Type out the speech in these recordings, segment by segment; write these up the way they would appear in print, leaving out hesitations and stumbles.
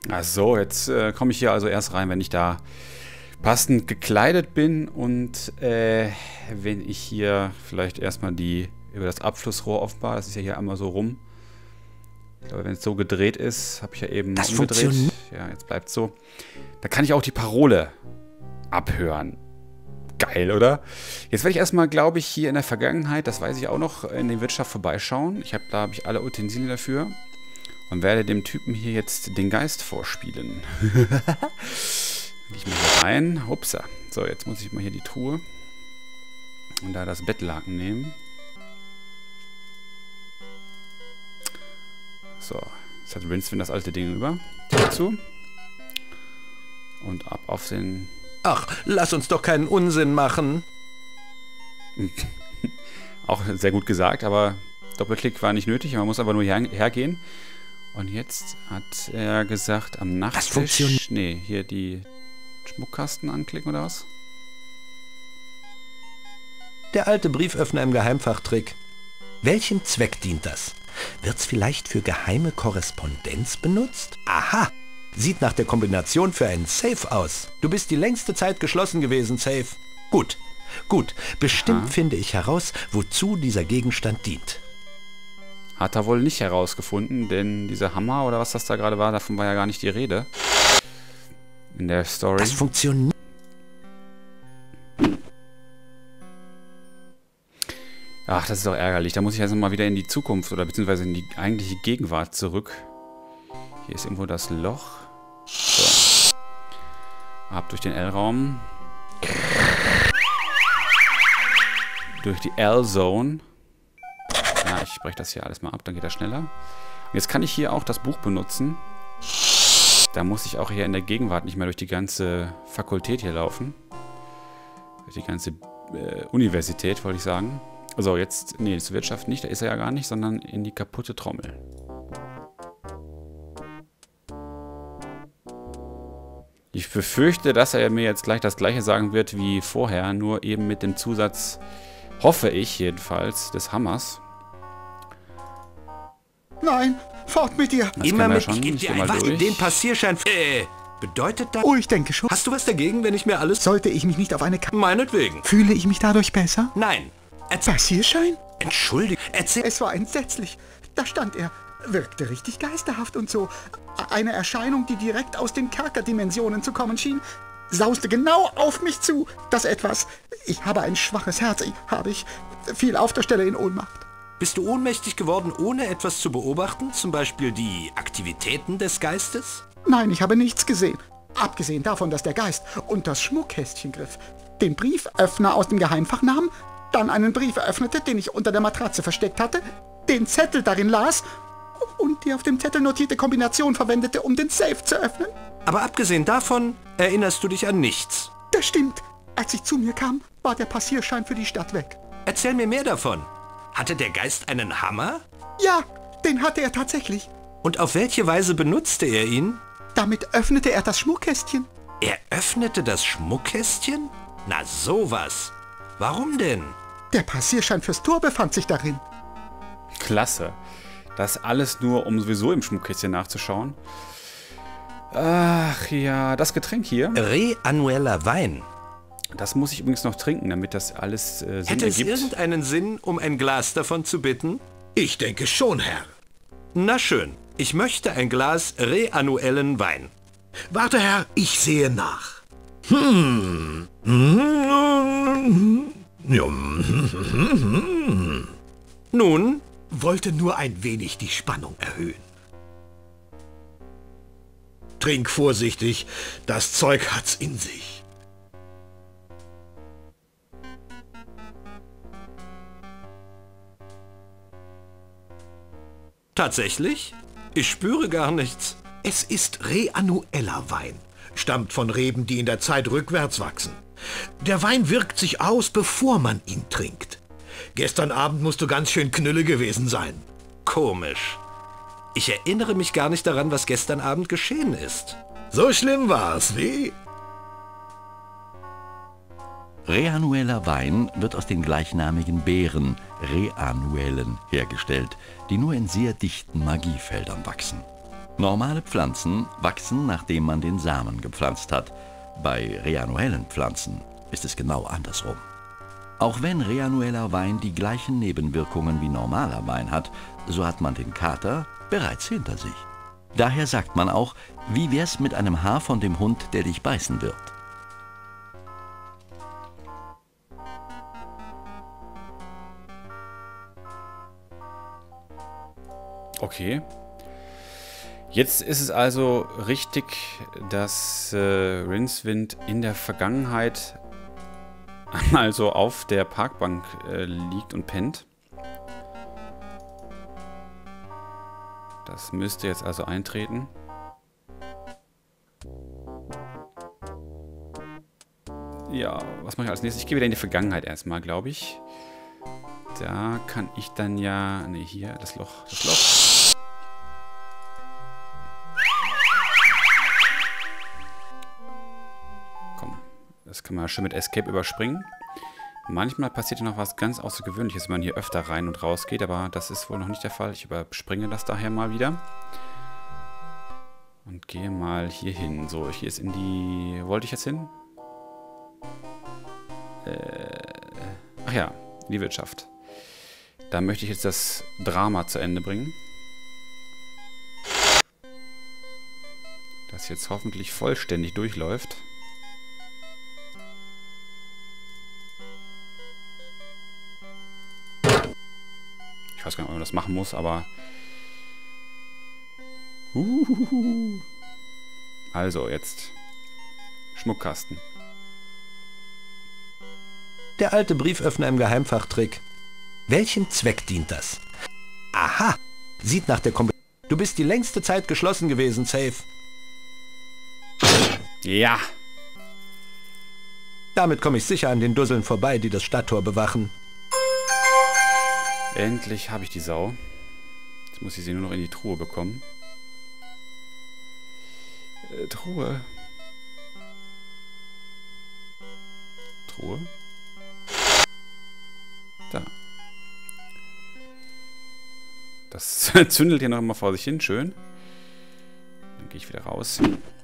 Ach so, jetzt komme ich hier also erst rein, wenn ich da passend gekleidet bin und wenn ich hier vielleicht erstmal über das Abflussrohr offenbar, das ist ja hier einmal so rum. Ich glaube, wenn es so gedreht ist, habe ich ja eben das umgedreht. Funktioniert. Ja, jetzt bleibt es so. Da kann ich auch die Parole abhören. Geil, oder? Jetzt werde ich erstmal, glaube ich, hier in der Vergangenheit, das weiß ich auch noch, in die Wirtschaft vorbeischauen. Da habe ich alle Utensilien dafür. Und werde dem Typen hier jetzt den Geist vorspielen. Gehe ich mal hier rein. Upsa. So, jetzt muss ich mal hier die Truhe und da das Bettlaken nehmen. So, jetzt hat Rincewind das alte Ding über. Dazu. Und ab auf den... Ach, lass uns doch keinen Unsinn machen. Auch sehr gut gesagt, aber Doppelklick war nicht nötig. Man muss aber nur hergehen. Und jetzt hat er gesagt, am Nachttisch... Nee, hier die Schmuckkasten anklicken oder was? Der alte Brieföffner im Geheimfachtrick. Welchem Zweck dient das? Wird's vielleicht für geheime Korrespondenz benutzt? Aha! Sieht nach der Kombination für einen Safe aus. Du bist die längste Zeit geschlossen gewesen, Safe. Gut, gut. Bestimmt finde ich heraus, wozu dieser Gegenstand dient. Hat er wohl nicht herausgefunden, denn dieser Hammer oder was das da gerade war, davon war ja gar nicht die Rede. In der Story. Das funktioniert. Ach, das ist doch ärgerlich. Da muss ich also mal wieder in die Zukunft oder beziehungsweise in die eigentliche Gegenwart zurück. Hier ist irgendwo das Loch. So. Ab durch den L-Raum. Durch die L-Zone. Ja, ich breche das hier alles mal ab, dann geht das schneller. Und jetzt kann ich hier auch das Buch benutzen. Da muss ich auch hier in der Gegenwart nicht mehr durch die ganze Fakultät hier laufen. Durch die ganze Universität, wollte ich sagen. Also jetzt, nee, zur Wirtschaft nicht, da ist er ja gar nicht, sondern in die kaputte Trommel. Ich befürchte, dass er mir jetzt gleich das gleiche sagen wird wie vorher, nur eben mit dem Zusatz, hoffe ich jedenfalls, des Hammers. Nein, fort mit dir. Das Immer mit, schon. ich gebe dir einfach den Passierschein. Bedeutet das... Oh, ich denke schon. Hast du was dagegen, wenn ich mir alles... Sollte ich mich nicht auf eine Meinetwegen. Fühle ich mich dadurch besser? Nein. Passierschein? Entschuldige. Erzähl... Es war entsetzlich. Da stand er. Wirkte richtig geisterhaft und so. Eine Erscheinung, die direkt aus den Kerkerdimensionen zu kommen schien, sauste genau auf mich zu. Das etwas... Ich habe ein schwaches Herz. Fiel auf der Stelle in Ohnmacht. Bist du ohnmächtig geworden, ohne etwas zu beobachten? Zum Beispiel die Aktivitäten des Geistes? Nein, ich habe nichts gesehen. Abgesehen davon, dass der Geist unter das Schmuckkästchen griff, den Brieföffner aus dem Geheimfach nahm, dann einen Brief öffnete, den ich unter der Matratze versteckt hatte, den Zettel darin las und die auf dem Zettel notierte Kombination verwendete, um den Safe zu öffnen. Aber abgesehen davon erinnerst du dich an nichts. Das stimmt. Als ich zu mir kam, war der Passierschein für die Stadt weg. Erzähl mir mehr davon. Hatte der Geist einen Hammer? Ja, den hatte er tatsächlich. Und auf welche Weise benutzte er ihn? Damit öffnete er das Schmuckkästchen. Er öffnete das Schmuckkästchen? Na sowas. Warum denn? Der Passierschein fürs Tor befand sich darin. Klasse. Das alles nur, um sowieso im Schmuckkästchen nachzuschauen. Ach ja, das Getränk hier. Reannueller Wein. Das muss ich übrigens noch trinken, damit das alles Sinn Hätte es ergibt. irgendeinen Sinn, um ein Glas davon zu bitten? Ich denke schon, Herr. Na schön. Ich möchte ein Glas reannuellen Wein. Warte, Herr, ich sehe nach. Nun, Wollte nur ein wenig die Spannung erhöhen. Trink vorsichtig, das Zeug hat's in sich. tatsächlich? Ich spüre gar nichts. Es ist reannueller Wein. Stammt von Reben, die in der Zeit rückwärts wachsen. Der Wein wirkt sich aus, bevor man ihn trinkt. Gestern Abend musst du ganz schön knülle gewesen sein. Komisch. Ich erinnere mich gar nicht daran, was gestern Abend geschehen ist. So schlimm war's, wie? Reannueller Wein wird aus den gleichnamigen Beeren, Reannuellen, hergestellt, die nur in sehr dichten Magiefeldern wachsen. Normale Pflanzen wachsen, nachdem man den Samen gepflanzt hat. Bei reannuellen Pflanzen ist es genau andersrum. Auch wenn reannueller Wein die gleichen Nebenwirkungen wie normaler Wein hat, so hat man den Kater bereits hinter sich. Daher sagt man auch, wie wär's mit einem Haar von dem Hund, der dich beißen wird? Okay. Jetzt ist es also richtig, dass Rincewind in der Vergangenheit also auf der Parkbank liegt und pennt. Das müsste jetzt also eintreten. Ja, was mache ich als nächstes? Ich gehe wieder in die Vergangenheit erstmal, glaube ich. Da kann ich dann ja... Ne, hier, das Loch. Komm, das kann man schön mit Escape überspringen. Manchmal passiert ja noch was ganz Außergewöhnliches, wenn man hier öfter rein und raus geht, aber das ist wohl noch nicht der Fall. Ich überspringe das daher mal wieder. Und gehe mal hier hin. So, hier ist in die... Wollte ich jetzt hin? Ach ja, in die Wirtschaft. Da möchte ich jetzt das Drama zu Ende bringen. Das jetzt hoffentlich vollständig durchläuft. Ich weiß gar nicht, ob man das machen muss, aber... Also, jetzt. Schmuckkasten. Der alte Brieföffner im Geheimfachtrick. Welchem Zweck dient das? Aha! Sieht nach der Kombination. Du bist die längste Zeit geschlossen gewesen, Safe. Ja! Damit komme ich sicher an den Dusseln vorbei, die das Stadttor bewachen. Endlich habe ich die Sau. Jetzt muss ich sie nur noch in die Truhe bekommen. Truhe. Truhe. Da. Das zündelt hier noch immer vor sich hin. Schön. Dann gehe ich wieder raus.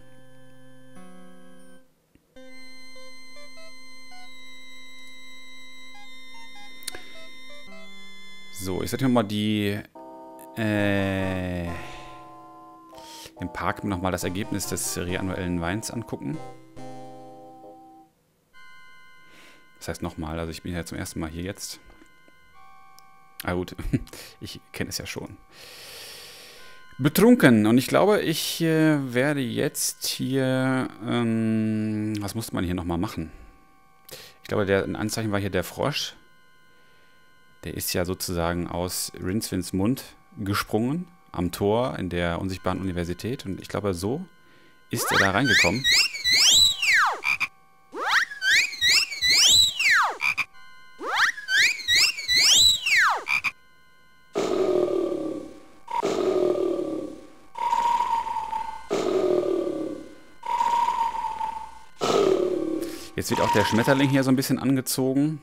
So, ich sollte mir mal im Park nochmal das Ergebnis des reannuellen Weins angucken. Das heißt nochmal, also ich bin ja zum ersten Mal hier jetzt. Ah gut, ich kenne es ja schon. Betrunken. Und ich glaube, ich werde jetzt hier... was musste man hier nochmal machen? Ich glaube, ein Anzeichen war hier der Frosch. Der ist ja sozusagen aus Rincewinds Mund gesprungen. Am Tor in der unsichtbaren Universität. Und ich glaube, so ist er da reingekommen. Jetzt wird auch der Schmetterling hier so ein bisschen angezogen.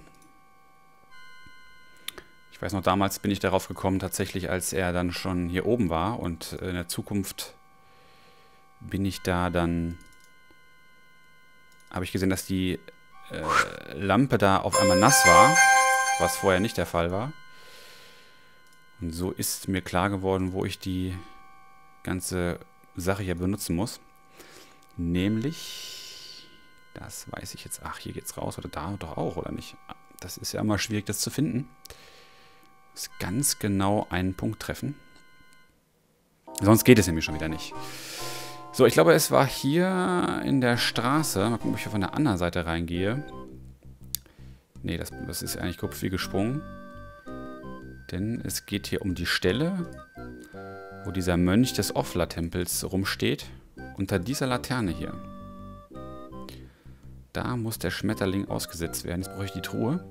Ich weiß noch, damals bin ich darauf gekommen, tatsächlich, als er dann schon hier oben war. Und in der Zukunft bin ich da dann... Habe ich gesehen, dass die Lampe da auf einmal nass war, was vorher nicht der Fall war. Und so ist mir klar geworden, wo ich die ganze Sache hier benutzen muss. Nämlich... Das weiß ich jetzt. Ach, hier geht's raus. Oder da doch auch, oder nicht? Das ist ja immer schwierig, das zu finden. Muss ganz genau einen Punkt treffen. Sonst geht es nämlich schon wieder nicht. So, ich glaube, es war hier in der Straße. Mal gucken, ob ich hier von der anderen Seite reingehe. Nee, das ist eigentlich grob viel gesprungen. Denn es geht hier um die Stelle, wo dieser Mönch des Offler-Tempels rumsteht. Unter dieser Laterne hier. Da muss der Schmetterling ausgesetzt werden. Jetzt brauche ich die Truhe.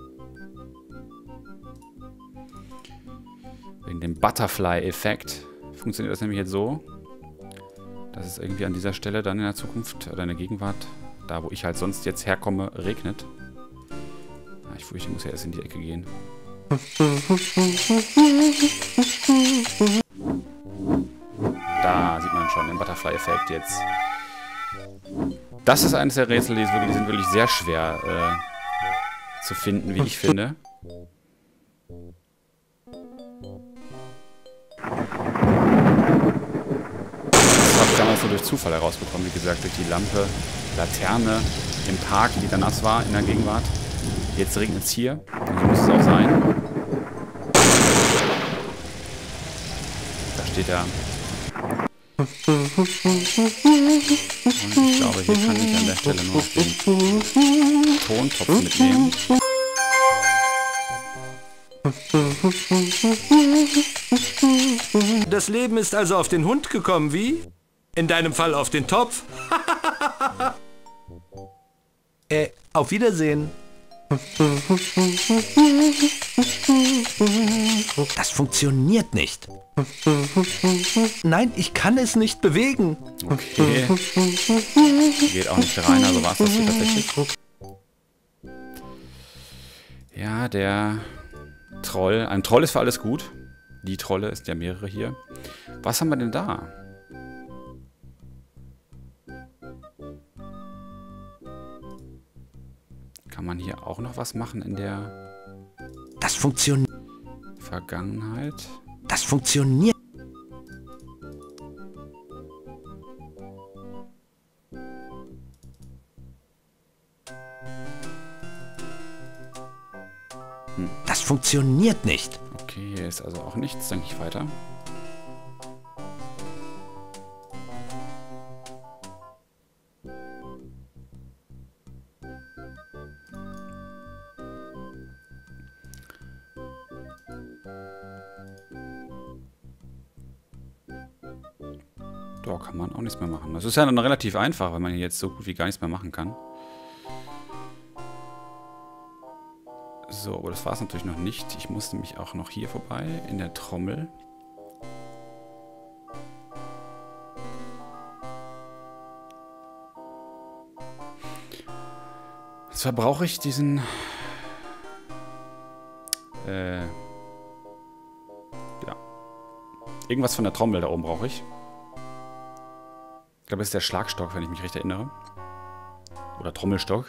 Wegen dem Butterfly-Effekt funktioniert das nämlich jetzt so, dass es irgendwie an dieser Stelle dann in der Zukunft oder in der Gegenwart, da wo ich halt sonst jetzt herkomme, regnet. Ja, ich fürchte, ich muss ja erst in die Ecke gehen. Da, schon, den Butterfly-Effekt jetzt. Das ist eines der Rätsel, die sind wirklich sehr schwer zu finden, wie ich finde. Das habe ich damals so durch Zufall herausbekommen, wie gesagt, durch die Laterne im Park, die da nass war in der Gegenwart. Jetzt regnet es hier, und so muss es auch sein. Da steht er. Und ich glaube, hier kann ich an der Stelle nur noch den Tontopf mitnehmen. Das Leben ist also auf den Hund gekommen, wie? In deinem Fall auf den Topf? Auf Wiedersehen. Das funktioniert nicht. Nein, ich kann es nicht bewegen. Okay. Geht auch nicht rein, also war es das hier tatsächlich. Ja, der Troll. Ein Troll ist für alles gut. Die Trolle, ist ja mehrere hier. Was haben wir denn da? Kann man hier auch noch was machen in der Das funktioniert. Vergangenheit? Das funktioniert. Das funktioniert nicht. Okay, hier ist also auch nichts, denke ich weiter. Da kann man auch nichts mehr machen. Das ist ja dann relativ einfach, weil man hier jetzt so gut wie gar nichts mehr machen kann. So, aber das war es natürlich noch nicht. Ich muss nämlich auch noch hier vorbei, in der Trommel. Und zwar brauche ich diesen... ja. Irgendwas von der Trommel da oben brauche ich. Ich glaube, das ist der Schlagstock, wenn ich mich recht erinnere. Oder Trommelstock.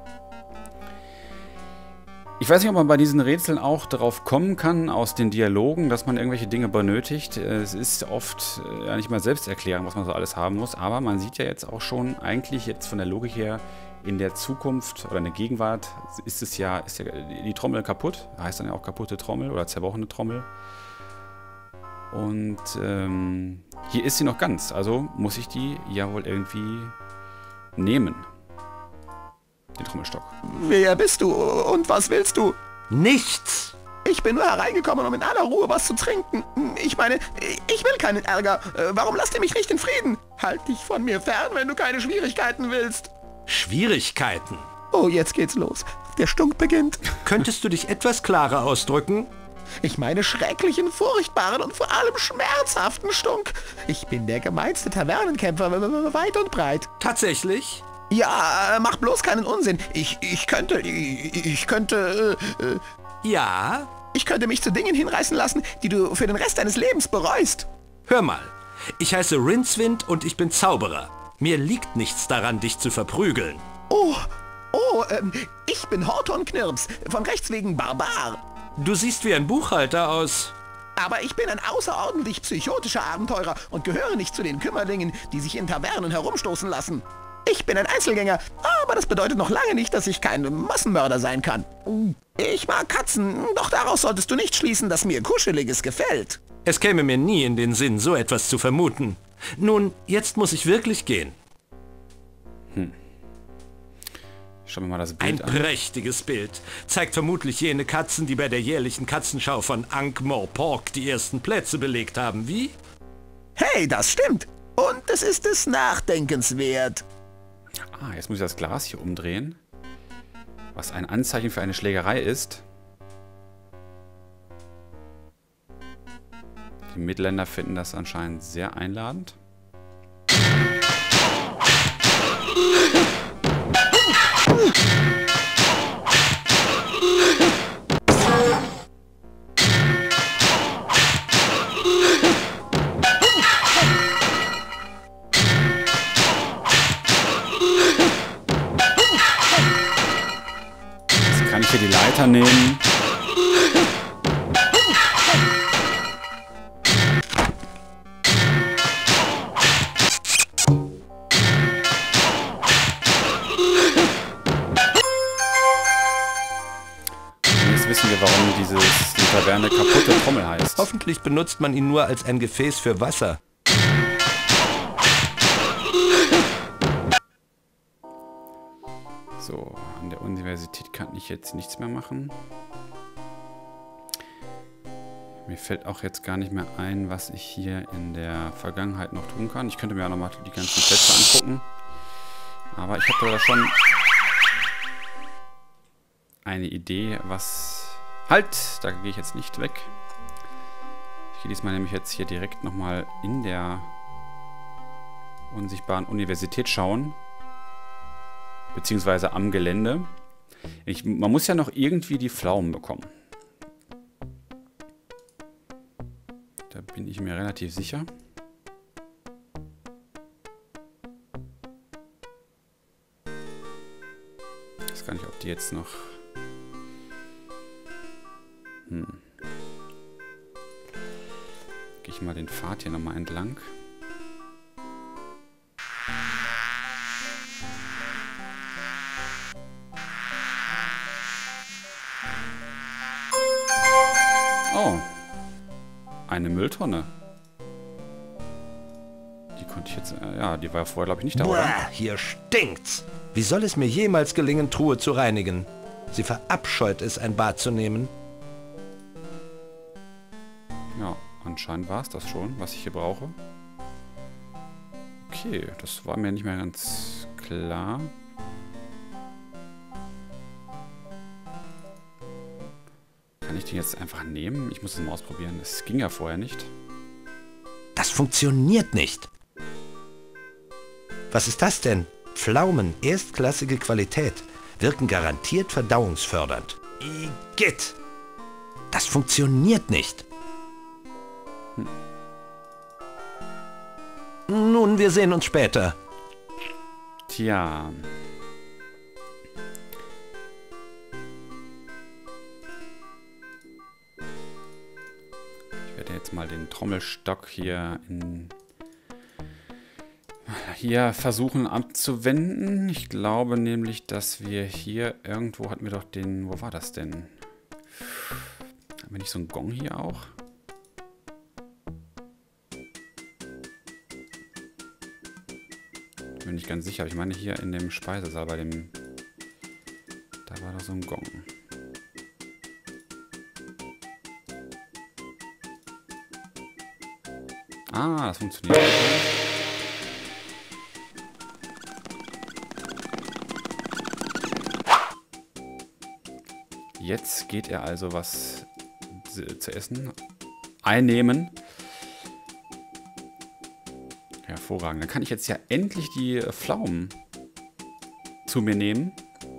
Ich weiß nicht, ob man bei diesen Rätseln auch darauf kommen kann, aus den Dialogen, dass man irgendwelche Dinge benötigt. Es ist oft ja nicht mal selbst erklären, was man so alles haben muss. Aber man sieht ja jetzt auch schon, eigentlich jetzt von der Logik her, in der Zukunft oder in der Gegenwart ist ja die Trommel kaputt. Heißt dann ja auch kaputte Trommel oder zerbrochene Trommel. Und hier ist sie noch ganz. Also muss ich die ja wohl irgendwie nehmen. Den Trommelstock. Wer bist du und was willst du? Nichts. Ich bin nur hereingekommen, um in aller Ruhe was zu trinken. Ich meine, ich will keinen Ärger. Warum lasst ihr mich nicht in Frieden? Halt dich von mir fern, wenn du keine Schwierigkeiten willst. Schwierigkeiten. Oh, jetzt geht's los. Der Stunk beginnt. Könntest du dich etwas klarer ausdrücken? Ich meine schrecklichen, furchtbaren und vor allem schmerzhaften Stunk. Ich bin der gemeinste Tavernenkämpfer, weit und breit. Tatsächlich? Ja, mach bloß keinen Unsinn. Ich könnte Ja? Ich könnte mich zu Dingen hinreißen lassen, die du für den Rest deines Lebens bereust. Hör mal. Ich heiße Rincewind und ich bin Zauberer. Mir liegt nichts daran, dich zu verprügeln. Ich bin Horton Knirps, von Rechts wegen Barbar. Du siehst wie ein Buchhalter aus. Aber ich bin ein außerordentlich psychotischer Abenteurer und gehöre nicht zu den Kümmerlingen, die sich in Tavernen herumstoßen lassen. Ich bin ein Einzelgänger, aber das bedeutet noch lange nicht, dass ich kein Massenmörder sein kann. Ich mag Katzen, doch daraus solltest du nicht schließen, dass mir Kuscheliges gefällt. Es käme mir nie in den Sinn, so etwas zu vermuten. Nun, jetzt muss ich wirklich gehen. Schauen wir mal das Bild Ein an. prächtiges Bild. Zeigt vermutlich jene Katzen, die bei der jährlichen Katzenschau von Ankh-Morpork die ersten Plätze belegt haben, wie? Hey, das stimmt. Und es ist des Nachdenkens wert. Ah, jetzt muss ich das Glas hier umdrehen. Was ein Anzeichen für eine Schlägerei ist. Die Mitländer finden das anscheinend sehr einladend. weiternehmen. Jetzt wissen wir, warum die Taverne kaputte Trommel heißt. Hoffentlich benutzt man ihn nur als ein Gefäß für Wasser. So, an der Universität kann ich jetzt nichts mehr machen. Mir fällt auch jetzt gar nicht mehr ein, was ich hier in der Vergangenheit noch tun kann. Ich könnte mir auch nochmal die ganzen Plätze angucken. Aber ich habe da schon eine Idee, was... Halt! Da gehe ich jetzt nicht weg. Ich gehe diesmal nämlich jetzt hier direkt nochmal in der unsichtbaren Universität schauen. Beziehungsweise am Gelände. Man muss ja noch irgendwie die Pflaumen bekommen. Da bin ich mir relativ sicher. Ich weiß gar nicht, ob die jetzt noch... Gehe ich mal den Pfad hier nochmal entlang. Oh. Eine Mülltonne. Die konnte ich jetzt... ja, die war vorher, glaube ich, nicht da, oder? Boah, hier stinkt's. Wie soll es mir jemals gelingen, Truhe zu reinigen? Sie verabscheut es, ein Bad zu nehmen. Ja, anscheinend war es das schon, was ich hier brauche. Okay, das war mir nicht mehr ganz klar. Kann ich den jetzt einfach nehmen? Ich muss es mal ausprobieren. Das ging ja vorher nicht. Das funktioniert nicht. Was ist das denn? Pflaumen, erstklassige Qualität, wirken garantiert verdauungsfördernd. Igitt! Das funktioniert nicht. Nun, wir sehen uns später. Tja. Ich werde jetzt mal den Trommelstock hier versuchen abzuwenden. Ich glaube nämlich, dass wir hier irgendwo hatten wir doch den... Wo war das denn? Haben wir nicht so einen Gong hier auch? Bin nicht ganz sicher. Ich meine hier in dem Speisesaal bei dem... Da war doch so ein Gong. Ah, das funktioniert. Jetzt geht er also was zu essen. Einnehmen. Hervorragend. Dann kann ich jetzt ja endlich die Pflaumen zu mir nehmen.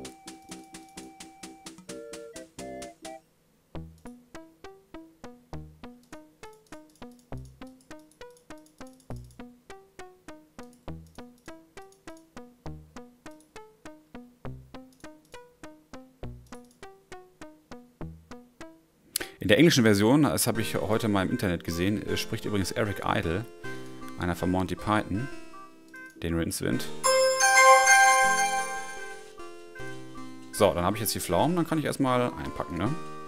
In der englischen Version, das habe ich heute mal im Internet gesehen, spricht übrigens Eric Idle, einer von Monty Python, den Rincewind. So, dann habe ich jetzt die Pflaumen, dann kann ich erstmal einpacken, ne?